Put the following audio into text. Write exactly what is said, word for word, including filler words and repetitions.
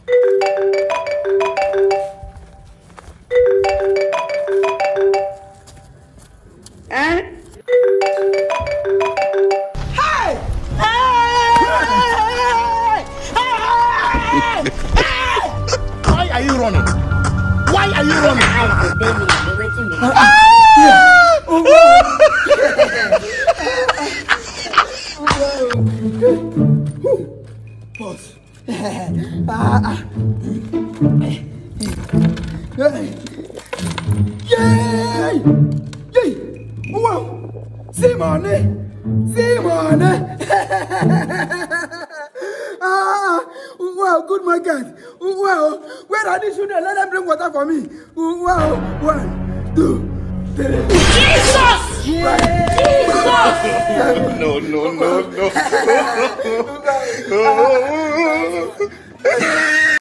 Eh? Hey! Why are you running? Why are you running? Boss. Yay! Yay! Wow! See money! See money! Ah! Wow! Good market! Wow! Where are these children? Let them bring water for me! Wow! One, two, three. Jesus! Yeah. Jesus! No, no, no, no.